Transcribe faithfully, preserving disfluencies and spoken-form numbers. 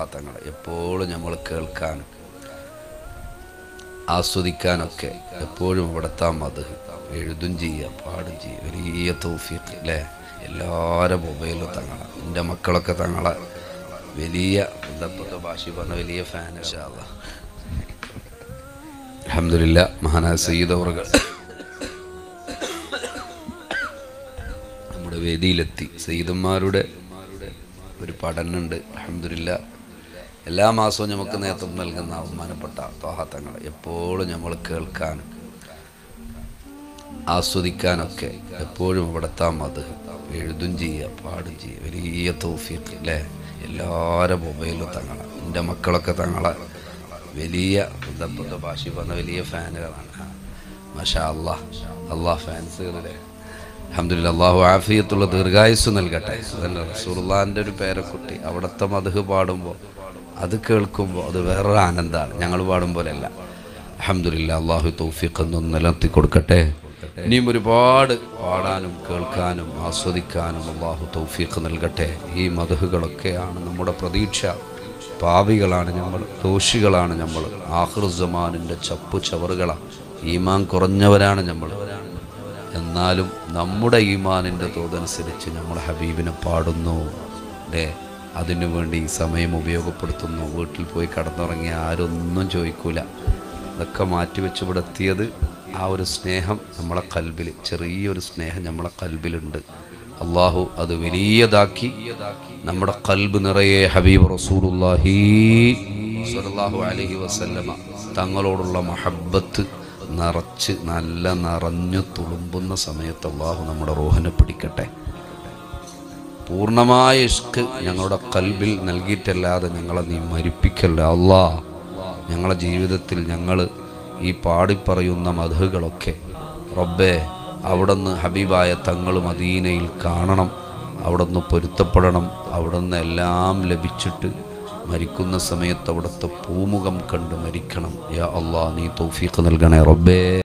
തങ്ങൾ എപ്പോഴും നമ്മൾ കേൾക്കാനും ആസ്വദിക്കാനൊക്കെ എപ്പോഴും അവിടുത്തെ മദ്ഹ് എഴുതും ചെയ്യുക, പാടും ചെയ്യുക. വലിയ തൗഫീഖ് അല്ലേ? എല്ലാവരും മൊബൈലും തങ്ങളെ, എൻ്റെ മക്കളൊക്കെ തങ്ങളെ വലിയ ബന്ധപ്പെട്ട ഭാഷ പറഞ്ഞ വലിയ ഫാൻ. ഇൻഷാ അല്ലാഹ് അൽഹംദുലില്ലാ. മഹാനായ സയ്യിദ് അവറുകൾ നമ്മുടെ വേദിയിലെത്തി. സയ്യിദന്മാരുടെ ഒരു പഠനമുണ്ട്. അൽഹംദുലില്ലാ. എല്ലാ മാസവും നമുക്ക് നേതൃത്വം നൽകുന്ന ബഹുമാനപ്പെട്ട ത്വാഹ തങ്ങളെ എപ്പോഴും നമ്മൾ കേൾക്കാനും ആസ്വദിക്കാനൊക്കെ എപ്പോഴും അവിടുത്തെ മദ്ഹ് എഴുതും ചെയ്യുക, പാടും ചെയ്യുക. വലിയ തൗഫീഖ് അല്ലേ? എല്ലാവരും മൊബൈലും തങ്ങളെ, എൻ്റെ മക്കളൊക്കെ തങ്ങളെ വലിയ ബന്ധപ്പെട്ട ഭാഷ പറഞ്ഞ വലിയ ഫാനുകളാണ്. മാഷാ അല്ലാഹ്. അല്ലാഹ് ഫാൻസുകളുടെ അൽഹംദുലില്ലാ അല്ലാഹു ആഫിയത്തുള്ള ദീർഘായുസ് നൽകട്ടെ. അതന്നെ റസൂലുള്ളാഹിൻ്റെ ഒരു പേരക്കുട്ടി അവിടുത്തെ മദ്ഹ് പാടുമ്പോൾ അത് കേൾക്കുമ്പോൾ അത് വേറൊരു ആനന്ദമാണ്. ഞങ്ങൾ പാടും പോലെയല്ല. അൽഹംദുലില്ലാ. അല്ലാഹു തൗഫീഖ് ഒന്നും നിലനിർത്തി കൊടുക്കട്ടെ. ഇനിയും ഒരുപാട് പാടാനും കേൾക്കാനും ആസ്വദിക്കാനും അല്ലാഹു തൗഫീഖ് നൽകട്ടെ. ഈ മദ്ഹുകളൊക്കെയാണ് നമ്മുടെ പ്രതീക്ഷ. പാപികളാണ് നമ്മൾ, ദോഷികളാണ് നമ്മൾ, ആഖിറുസ്സമാനിൻ്റെ ചപ്പു ചവറുകളാണ്, ഈമാൻ കുറഞ്ഞവരാണ് നമ്മൾ. എന്നാലും നമ്മുടെ ഈമാനിൻ്റെ തോതനുസരിച്ച് നമ്മൾ ഹബീബിനെ പാടുന്നു അല്ലേ? അതിനു വേണ്ടി സമയം ഉപയോഗപ്പെടുത്തുന്നു. വീട്ടിൽ പോയി കടന്നുറങ്ങിയ ആരൊന്നും ചോദിക്കൂല. അതൊക്കെ മാറ്റിവെച്ച് ഇവിടെ എത്തിയത് ആ ഒരു സ്നേഹം നമ്മളെ കൽബിൽ, ചെറിയൊരു സ്നേഹം നമ്മളെ കൽബിലുണ്ട്. അള്ളാഹു അത് വലിയതാക്കി നമ്മുടെ കൽബ് നിറയെ ഹബീബ് റസൂലുള്ളാഹി സ്വല്ലല്ലാഹു അലൈഹി വസല്ലമ തങ്ങളോടുള്ള മഹബ്ബത്ത് നിറച്ച് നല്ല നിറഞ്ഞു തുളുമ്പുന്ന സമയത്ത് അള്ളാഹു നമ്മുടെ റൂഹിനെ പിടിക്കട്ടെ. പൂർണ്ണമായ ഇഷ്ക് ഞങ്ങളുടെ കൽബിൽ നൽകിയിട്ടല്ലാതെ ഞങ്ങളെ നീ മരിപ്പിക്കല്ല അല്ലാ. ഞങ്ങളുടെ ജീവിതത്തിൽ ഞങ്ങൾ ഈ പാടിപ്പറയുന്ന മദ്ഹുകളൊക്കെ റബ്ബേ അവിടുന്ന് ഹബീബായ തങ്ങൾ മദീനയിൽ കാണണം, അവിടുന്ന് പൊരുത്തപ്പെടണം, അവിടുന്ന് എല്ലാം ലഭിച്ചിട്ട് മരിക്കുന്ന സമയത്ത് അവിടുത്തെ പൂമുഖം കണ്ട് മരിക്കണം. യാ അല്ലാ, നീ തൗഫീഖ് നൽകണേ റബ്ബേ.